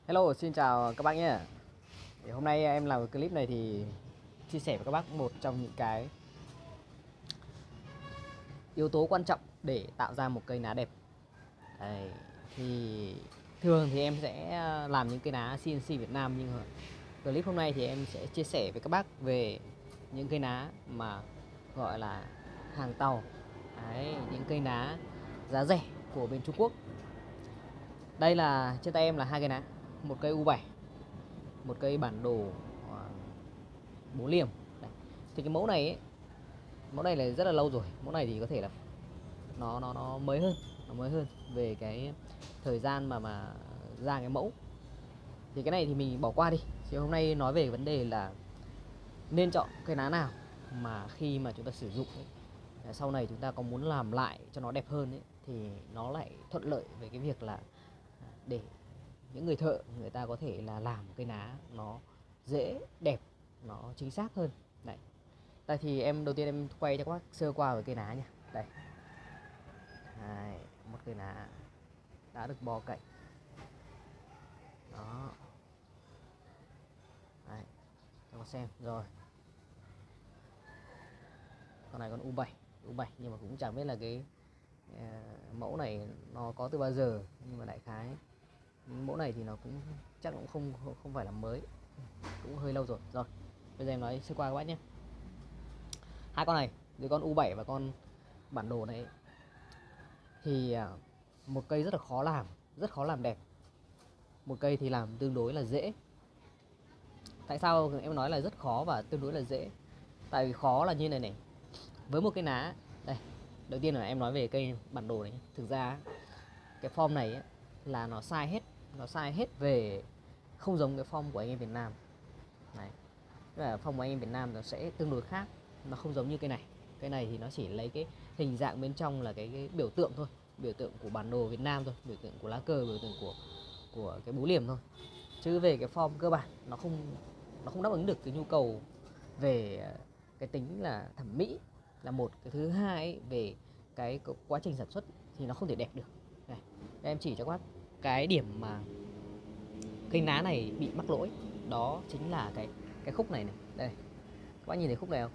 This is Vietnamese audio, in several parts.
Hello, xin chào các bác nhé. Thì hôm nay em làm cái clip này thì chia sẻ với các bác một trong những cái yếu tố quan trọng để tạo ra một cây ná đẹp. Đấy, thì thường thì em sẽ làm những cây ná CNC Việt Nam, nhưng mà clip hôm nay thì em sẽ chia sẻ với các bác về những cây ná mà gọi là hàng tàu. Đấy, những cây ná giá rẻ của bên Trung Quốc. Đây là trên tay em là hai cây ná, một cây U7, một cây bản đồ bố liềm. Đấy. Thì cái mẫu này ấy, mẫu này là rất là lâu rồi. Mẫu này thì có thể là nó mới hơn, nó mới hơn về cái thời gian mà ra cái mẫu. Thì cái này thì mình bỏ qua đi. Thì hôm nay nói về vấn đề là nên chọn cây ná nào mà khi mà chúng ta sử dụng ấy, sau này chúng ta có muốn làm lại cho nó đẹp hơn ấy, thì nó lại thuận lợi về cái việc là để những người thợ người ta có thể là làm cây ná nó dễ đẹp, nó chính xác hơn. Đấy. Đây thì em đầu tiên em quay cho các bác sơ qua về cây ná nha. Đây. Đấy, một cây ná đã được bó cạnh. Đó. Đấy. Cho con xem rồi. Con này con U7, U7 nhưng mà cũng chẳng biết là cái mẫu này nó có từ bao giờ, nhưng mà đại khái mẫu này thì nó cũng chắc cũng không phải là mới, cũng hơi lâu rồi. Rồi bây giờ em nói sơ qua các bác nhé. Hai con này, rồi con U7 và con bản đồ này thì một cây rất là khó làm, rất khó làm đẹp. Một cây thì làm tương đối là dễ. Tại sao em nói là rất khó và tương đối là dễ? Tại vì khó là như này này. Với một cây ná, đây, đầu tiên là em nói về cây bản đồ này. Thực ra cái form này ấy, là nó sai hết, nó sai hết về, không giống cái form của anh em Việt Nam. Đấy. Và form của anh em Việt Nam nó sẽ tương đối khác, nó không giống như cây này. Cái này thì nó chỉ lấy cái hình dạng bên trong là cái biểu tượng thôi, biểu tượng của bản đồ Việt Nam thôi, biểu tượng của lá cờ, biểu tượng của cái búa liềm thôi. Chứ về cái form cơ bản nó không đáp ứng được cái nhu cầu về cái tính là thẩm mỹ là một. Cái thứ hai ấy, về cái quá trình sản xuất thì nó không thể đẹp được. Này, em chỉ cho các bác cái điểm mà cây ná này bị mắc lỗi, đó chính là cái khúc này này. Đây, các bác nhìn thấy khúc này không?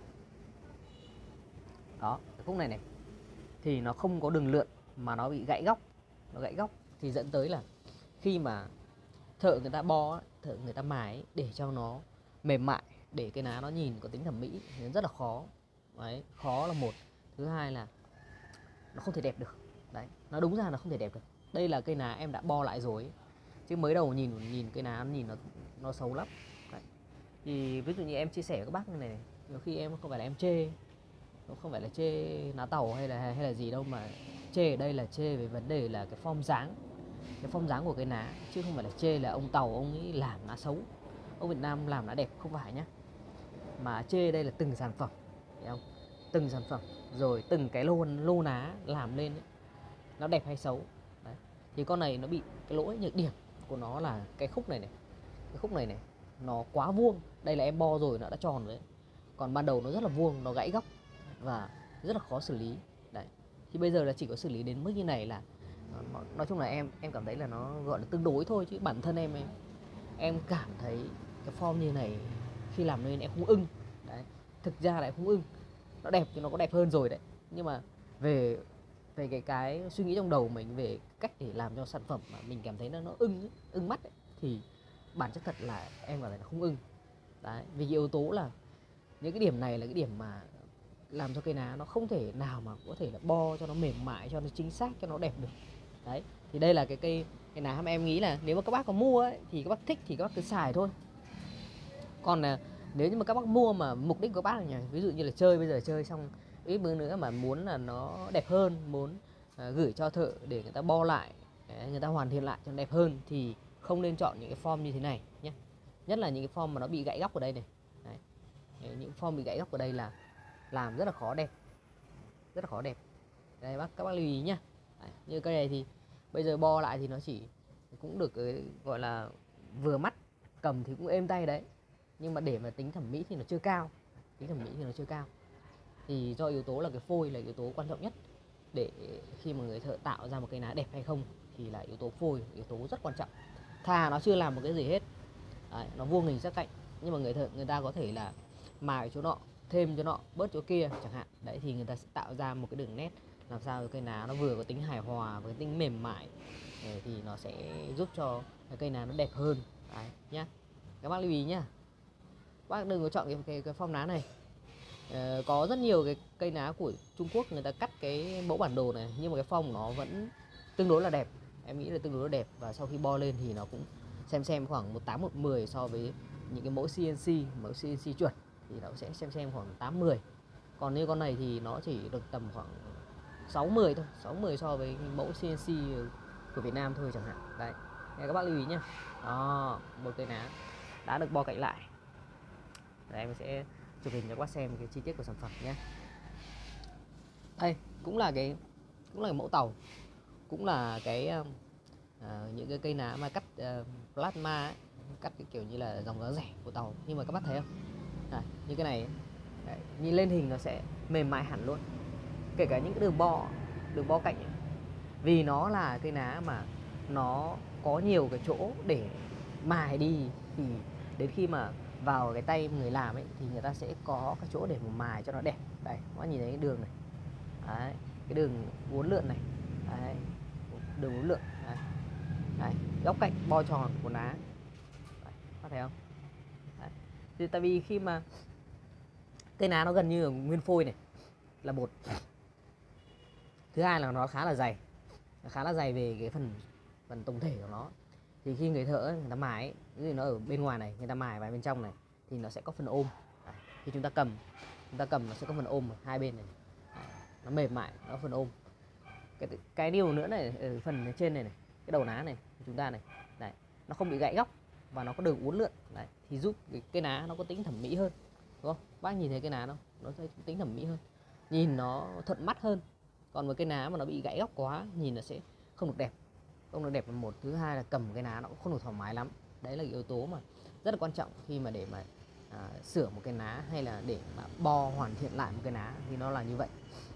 Đó, cái khúc này này thì nó không có đường lượn mà nó bị gãy góc. Nó gãy góc thì dẫn tới là khi mà thợ người ta bo, thợ người ta mài để cho nó mềm mại, để cái ná nó nhìn có tính thẩm mỹ thì nó rất là khó. Đấy, khó là một. Thứ hai là nó không thể đẹp được. Đấy, nó đúng ra nó không thể đẹp được. Đây là cây ná em đã bo lại rồi ấy. Chứ mới đầu nhìn cây ná nhìn nó xấu lắm. Đấy. Thì ví dụ như em chia sẻ với các bác như này, nhiều khi em không phải là em chê, không phải là chê ná tàu hay là gì đâu, mà chê ở đây là chê về vấn đề là cái form dáng, cái form dáng của cái ná, chứ không phải là chê là ông tàu ông ấy làm ná xấu, ông Việt Nam làm ná đẹp, không phải nhá. Mà chê đây là từng sản phẩm, hiểu không? Từng sản phẩm rồi từng cái lô ná làm lên ấy, nó đẹp hay xấu. Đấy. Thì con này nó bị cái lỗi nhược điểm của nó là cái khúc này này, cái khúc này này nó quá vuông. Đây là em bo rồi nó đã tròn rồi đấy, còn ban đầu nó rất là vuông, nó gãy góc và rất là khó xử lý. Đấy, thì bây giờ là chỉ có xử lý đến mức như này là nói chung là em cảm thấy là nó gọi là tương đối thôi, chứ bản thân em cảm thấy cái form như này khi làm nên em không ưng. Đấy, thực ra lại không ưng. Nó đẹp thì nó có đẹp hơn rồi đấy, nhưng mà về về cái suy nghĩ trong đầu mình về cách để làm cho sản phẩm mà mình cảm thấy nó ưng mắt ấy, thì bản chất thật là em cảm thấy là không ưng. Đấy, vì cái yếu tố là những cái điểm này là cái điểm mà làm cho cây ná nó không thể nào mà có thể là bo cho nó mềm mại, cho nó chính xác, cho nó đẹp được. Đấy, thì đây là cái ná mà em nghĩ là nếu mà các bác có mua ấy, thì các bác thích thì các bác cứ xài thôi. Còn nếu như mà các bác mua mà mục đích của các bác là ví dụ như là chơi, bây giờ chơi xong ít bữa nữa mà muốn là nó đẹp hơn, muốn gửi cho thợ để người ta bo lại, người ta hoàn thiện lại cho nó đẹp hơn, thì không nên chọn những cái form như thế này nhé. Nhất là những cái form mà nó bị gãy góc ở đây này. Đấy. Những form bị gãy góc ở đây là làm rất là khó đẹp, rất là khó đẹp. Đây các bác lưu ý nhá. Đấy, như cây này thì bây giờ bo lại thì nó chỉ cũng được gọi là vừa mắt, cầm thì cũng êm tay đấy, nhưng mà để mà tính thẩm mỹ thì nó chưa cao, tính thẩm mỹ thì nó chưa cao. Thì do yếu tố là cái phôi là yếu tố quan trọng nhất để khi mà người thợ tạo ra một cây ná đẹp hay không, thì là yếu tố phôi, yếu tố rất quan trọng. thà nó chưa làm một cái gì hết. Đấy, nó vuông hình sát cạnh, nhưng mà người ta có thể là mài chỗ nọ, thêm chỗ nọ, bớt chỗ kia chẳng hạn. Đấy thì người ta sẽ tạo ra một cái đường nét làm sao cây ná nó vừa có tính hài hòa với tính mềm mại. Đấy, thì nó sẽ giúp cho cái cây ná nó đẹp hơn. Đấy nhá, các bác lưu ý nhá, bác đừng có chọn cái form ná này. Có rất nhiều cái cây ná của Trung Quốc người ta cắt cái mẫu bản đồ này, nhưng mà cái form nó vẫn tương đối là đẹp, em nghĩ là tương đối là đẹp. Và sau khi bo lên thì nó cũng xem khoảng 18-10 so với những cái mẫu CNC chuẩn thì nó sẽ xem khoảng 8-10. Còn như con này thì nó chỉ được tầm khoảng 6-10 thôi, 6-10 so với mẫu CNC của Việt Nam thôi chẳng hạn. Đấy, các bác lưu ý nhá. Đó, một cây ná đã được bo cạnh lại. Đấy, em sẽ chụp hình cho các bác xem cái chi tiết của sản phẩm nhé. Đây cũng là cái mẫu tàu, cũng là cái những cái cây ná mà cắt plasma ấy, cắt cái kiểu như là dòng giá rẻ của tàu. Nhưng mà các bác thấy không, như cái này đấy, nhìn lên hình nó sẽ mềm mại hẳn luôn, kể cả những cái đường bo cạnh ấy. Vì nó là cây ná mà nó có nhiều cái chỗ để mài đi, thì đến khi mà vào cái tay người làm ấy thì người ta sẽ có cái chỗ để mà mài cho nó đẹp. Đây, các bác nhìn thấy cái đường này. Đấy, cái đường uốn lượn này. Đấy, đường uốn lượn. Đấy. Đấy, góc cạnh bo tròn của ná. Đấy, có thấy không? Đấy. Thì tại vì khi mà cây ná nó gần như là nguyên phôi này là một. Thứ hai là nó khá là dày. Nó khá là dày về cái phần tổng thể của nó. Thì khi người thợ người ta mài ấy, thì nó ở bên ngoài này, người ta mài vào bên trong này thì nó sẽ có phần ôm. Đấy, khi chúng ta cầm nó sẽ có phần ôm ở hai bên này. Đấy, nó mềm mại, nó có phần ôm. Cái điều nữa này, ở phần trên này, cái đầu ná này của chúng ta này, đấy, nó không bị gãy góc và nó có đường uốn lượn. Đấy, thì giúp cái ná nó có tính thẩm mỹ hơn, đúng không? Bác nhìn thấy cái ná không? Nó sẽ tính thẩm mỹ hơn, nhìn nó thuận mắt hơn. Còn với cái ná mà nó bị gãy góc quá, nhìn nó sẽ không được đẹp. Không được đẹp là một. Thứ hai là cầm cái ná nó cũng không được thoải mái lắm. Đấy là cái yếu tố mà rất là quan trọng khi mà để mà sửa một cái ná, hay là để mà bo hoàn thiện lại một cái ná, thì nó là như vậy.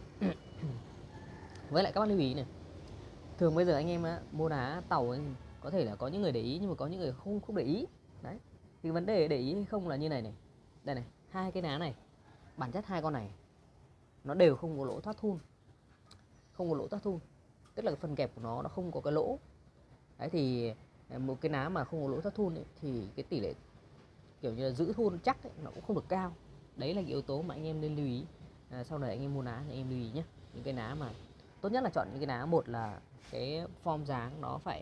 Với lại các bác lưu ý này, thường bây giờ anh em mua ná tàu ấy, có thể là có những người để ý nhưng mà có những người không để ý. Đấy, thì vấn đề để ý hay không là như này này. Đây này, hai cái ná này, bản chất hai con này nó đều không có lỗ thoát thun. Không có lỗ thoát thun, tức là cái phần kẹp của nó không có cái lỗ. Đấy, thì một cái ná mà không có lỗ thoát thun ấy, thì cái tỷ lệ kiểu như là giữ thun chắc ấy, nó cũng không được cao. Đấy là cái yếu tố mà anh em nên lưu ý. Sau này anh em mua ná thì anh em lưu ý nhé. Những cái ná mà tốt nhất là chọn những cái ná, một là cái form dáng nó phải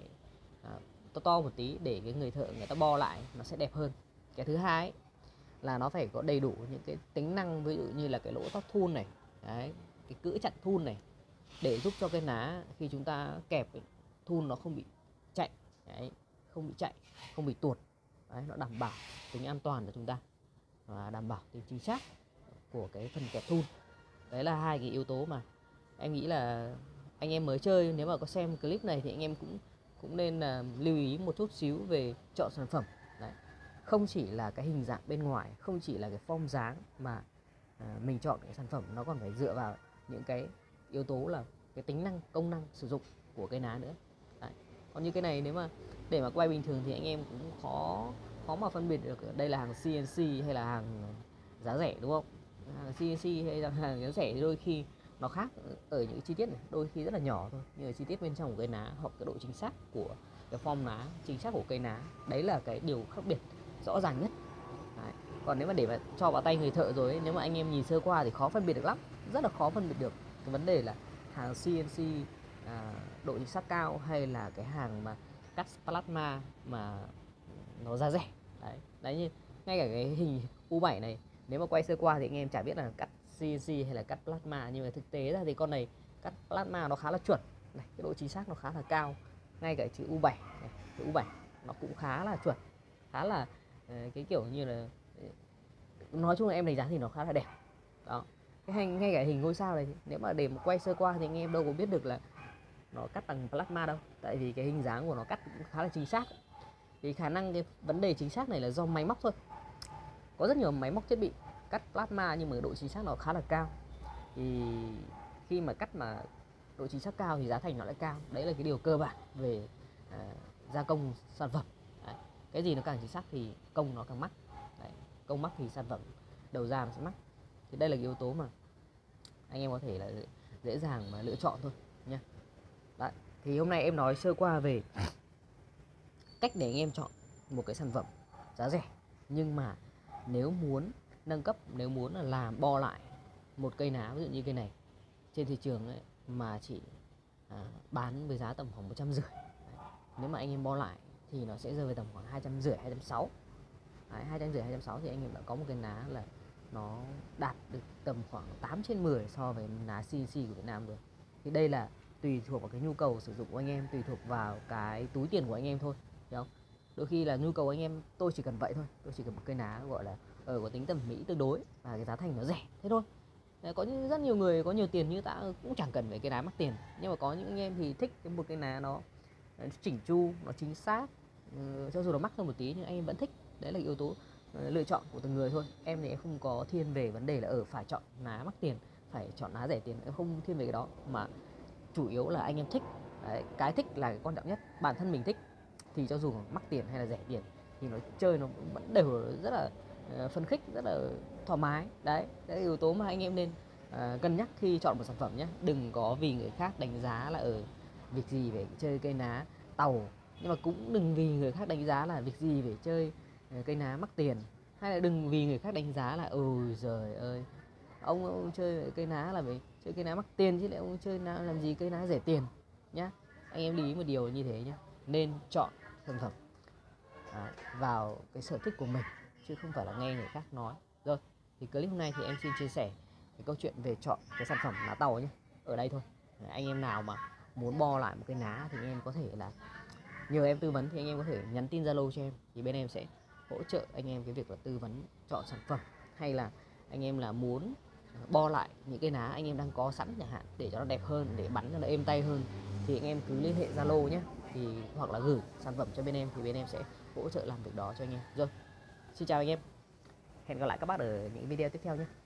to một tí để cái người thợ người ta bo lại nó sẽ đẹp hơn. Cái thứ hai ấy, là nó phải có đầy đủ những cái tính năng, ví dụ như là cái lỗ thoát thun này, đấy, cái cữ chặn thun này, để giúp cho cái ná khi chúng ta kẹp ấy, thun nó không bị chạy. Đấy, không bị chạy, không bị tuột. Đấy, nó đảm bảo tính an toàn của chúng ta và đảm bảo tính chính xác của cái phần kẹp thun. Đấy là hai cái yếu tố mà em nghĩ là anh em mới chơi, nếu mà có xem clip này thì anh em cũng nên lưu ý một chút xíu về chọn sản phẩm. Đấy, không chỉ là cái hình dạng bên ngoài, không chỉ là cái form dáng, mà mình chọn cái sản phẩm nó còn phải dựa vào những cái yếu tố là cái tính năng, công năng sử dụng của cái ná nữa. Đấy. Còn như cái này nếu mà để mà quay bình thường thì anh em cũng khó mà phân biệt được đây là hàng CNC hay là hàng giá rẻ, đúng không? Hàng CNC hay là hàng giá rẻ đôi khi nó khác ở những chi tiết này, đôi khi rất là nhỏ thôi, nhưng mà chi tiết bên trong của cây ná hoặc cái độ chính xác của cái form ná, chính xác của cây ná, đấy là cái điều khác biệt rõ ràng nhất. Đấy. Còn nếu mà để mà cho vào tay người thợ rồi ấy, nếu mà anh em nhìn sơ qua thì khó phân biệt được lắm, rất là khó phân biệt được. Cái vấn đề là hàng CNC độ chính xác cao hay là cái hàng mà cắt plasma mà nó giá rẻ. Đấy như ngay cả cái hình U7 này, nếu mà quay sơ qua thì anh em chả biết là cắt CNC hay là cắt plasma, nhưng mà thực tế ra thì con này cắt plasma nó khá là chuẩn này, cái độ chính xác nó khá là cao. Ngay cả chữ U7 này, chữ U7 nó cũng khá là chuẩn, khá là cái kiểu như là, nói chung là em đánh giá thì nó khá là đẹp. Đó, cái ngay cả hình ngôi sao này, nếu mà để mà quay sơ qua thì anh em đâu có biết được là nó cắt bằng plasma đâu, tại vì cái hình dáng của nó cắt cũng khá là chính xác. Thì khả năng cái vấn đề chính xác này là do máy móc thôi. Có rất nhiều máy móc thiết bị cắt plasma nhưng mà độ chính xác nó khá là cao. Thì khi mà cắt mà độ chính xác cao thì giá thành nó lại cao. Đấy là cái điều cơ bản về gia công sản phẩm. Đấy. Cái gì nó càng chính xác thì công nó càng mắc. Đấy. Công mắc thì sản phẩm đầu ra nó sẽ mắc. Thì đây là cái yếu tố mà anh em có thể là dễ dàng mà lựa chọn thôi nha. Đấy. Thì hôm nay em nói sơ qua về cách để anh em chọn một cái sản phẩm giá rẻ, nhưng mà nếu muốn nâng cấp, nếu muốn là làm bo lại một cây ná, ví dụ như cây này trên thị trường ấy, mà chỉ bán với giá tầm khoảng 150. Nếu mà anh em bo lại thì nó sẽ rơi về tầm khoảng 250, 260. 250, 260 thì anh em đã có một cái ná là nó đạt được tầm khoảng 8/10 so với ná CNC của Việt Nam rồi. Thì đây là tùy thuộc vào cái nhu cầu sử dụng của anh em, tùy thuộc vào cái túi tiền của anh em thôi, hiểu không? Đôi khi là nhu cầu anh em tôi chỉ cần vậy thôi, tôi chỉ cần một cây ná gọi là có tính thẩm mỹ tương đối và cái giá thành nó rẻ thế thôi. Có rất nhiều người có nhiều tiền như ta cũng chẳng cần phải cái ná mắc tiền, nhưng mà có những anh em thì thích một cái ná nó chỉnh chu, nó chính xác, cho dù nó mắc hơn một tí nhưng anh em vẫn thích. Đấy là yếu tố lựa chọn của từng người thôi. Em thì em không có thiên về vấn đề là phải chọn ná mắc tiền, phải chọn ná rẻ tiền, em không thiên về cái đó, mà chủ yếu là anh em thích. Đấy, cái thích là cái quan trọng nhất. Bản thân mình thích thì cho dù mắc tiền hay là rẻ tiền thì nó chơi nó vẫn đều rất là phấn khích, rất là thoải mái. Đấy là yếu tố mà anh em nên cân nhắc khi chọn một sản phẩm nhé. Đừng có vì người khác đánh giá là việc gì phải chơi cây ná tàu, nhưng mà cũng đừng vì người khác đánh giá là việc gì phải chơi cây ná mắc tiền, hay là đừng vì người khác đánh giá là giời ơi ông chơi cây ná là phải chơi cây ná mắc tiền chứ lại ông chơi làm gì cây ná rẻ tiền nhá. Anh em lưu ý một điều như thế nhé, nên chọn sản phẩm vào cái sở thích của mình chứ không phải là nghe người khác nói. Rồi thì clip hôm nay thì em xin chia sẻ cái câu chuyện về chọn cái sản phẩm ná tàu nhé ở đây thôi. Anh em nào mà muốn bo lại một cái ná thì anh em có thể là nhờ em tư vấn, thì anh em có thể nhắn tin Zalo cho em, thì bên em sẽ hỗ trợ anh em cái việc là tư vấn chọn sản phẩm, hay là anh em là muốn bo lại những cái ná anh em đang có sẵn chẳng hạn để cho nó đẹp hơn, để bắn cho nó êm tay hơn, thì anh em cứ liên hệ Zalo nhé, thì hoặc là gửi sản phẩm cho bên em thì bên em sẽ hỗ trợ làm việc đó cho anh em. Rồi, xin chào anh em, hẹn gặp lại các bác ở những video tiếp theo nhé.